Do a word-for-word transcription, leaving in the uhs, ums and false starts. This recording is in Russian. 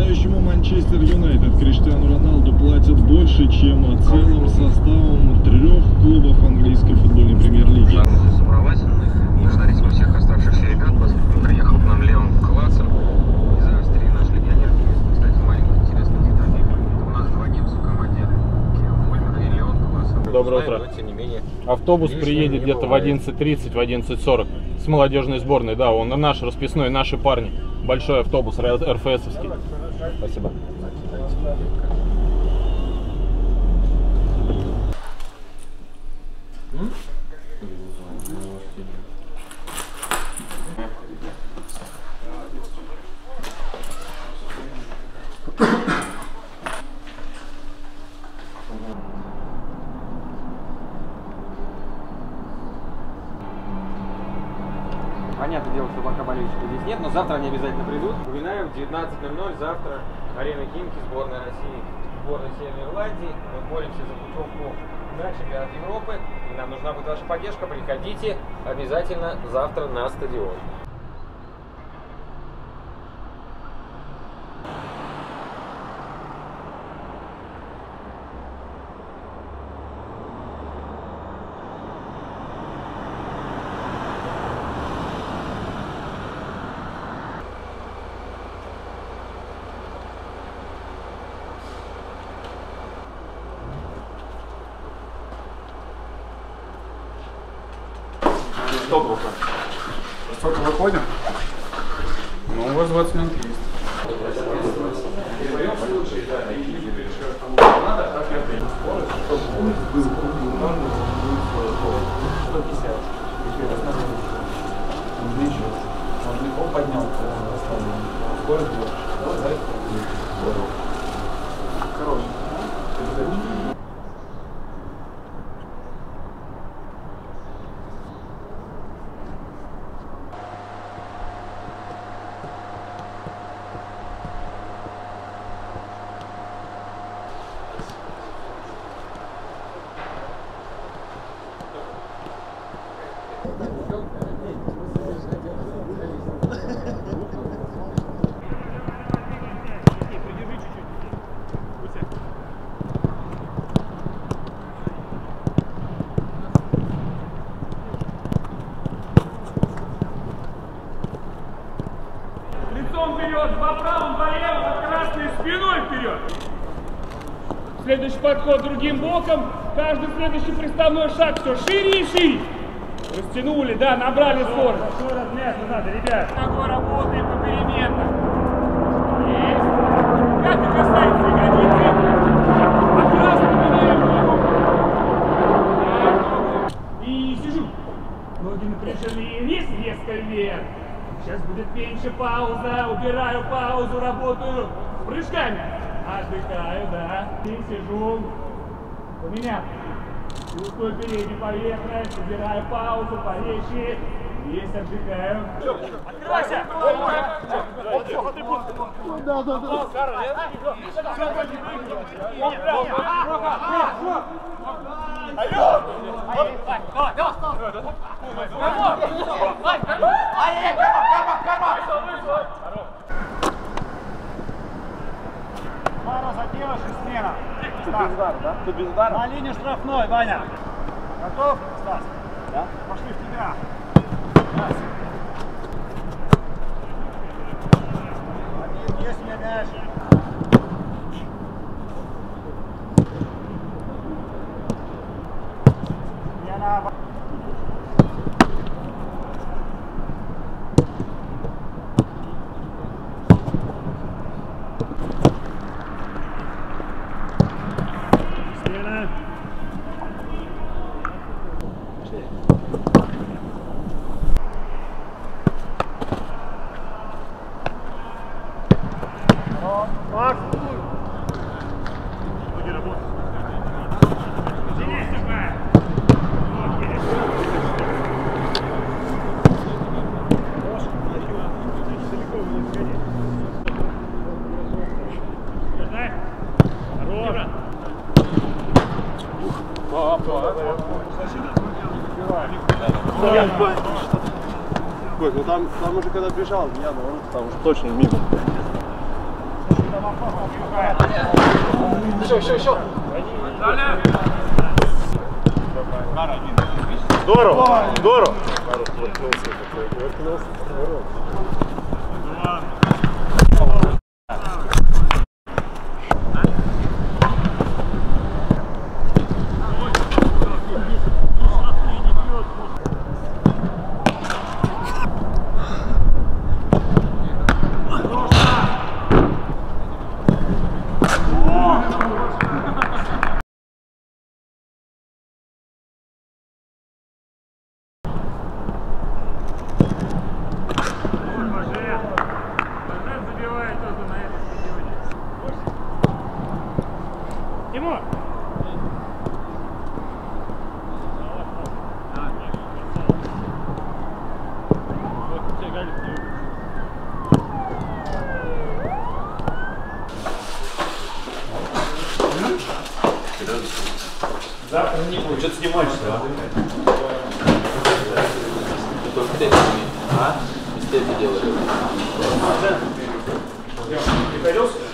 нападающему Манчестер Юнайтед Криштиану Роналду платят больше, чем целым составом трех клубов английской футбольной премьер-лиги. Благодарить всех оставшихся ребят, приехал к нам Леон Классен из Австрии, наш легионер. Кстати, маленький интересный деталь. У нас два немца в команде, Вольмер и Леон Классен. Доброе утро. Но, тем не менее, автобус приедет где-то в одиннадцать тридцать, в одиннадцать сорок с молодежной сборной. Да, он наш расписной, наши парни. Большой автобус, РФСовский. Спасибо. Понятное дело, что пока болельщиков здесь нет, но завтра они обязательно придут. Напоминаю, в девятнадцать ноль ноль завтра арена Химки, сборная России, сборная Северной Ирландии. Мы боремся за путевку на чемпионат Европы. И нам нужна будет ваша поддержка. Приходите обязательно завтра на стадион. Что плохо? Сколько выходим? Ну, у вас двадцать минут есть. Он поднял, скорость была. Хороший. Лицом вперед, два правым, два левым, красный, спиной вперед. Следующий подход другим боком. Каждый следующий приставной шаг все шире и шире. Растянули, да, набрали скорость. Большой размер не надо, ребят. Ногой работаем попеременно. Есть. Как и касается ягодицы. От красного меняем ногу. Так, ногу. И сижу. Ноги напряжены. Вес резко вверх. Сейчас будет меньше пауза. Убираю паузу, работаю с прыжками. Отдыхаю, да. И сижу. Поменял. Чувствую переднюю поверхность, убираю паузу, порезче. Есть, отдыхаю. Открывайся! Да, да, да. Алло! Пару заделаешь и смена. Без удара, да? Тут без удара? На линию штрафной, Ваня. Готов, Стас? Да. Пошли в тебя. Раз. Один, есть у меня мяч. Смена. Макс! Ноги работают. Сидишь, такая. Ноги. Хорош. Далеко не сходи. Дай. Хорош. Папа. Ой, ну там, там уже когда бежал, я, ну, там уже точно мимо. Еще, еще, еще. Здорово, здорово. Тимур! Завтра не будет. Что ты снимаешься, а? Только ты а? Без тебя делали. Пригодился?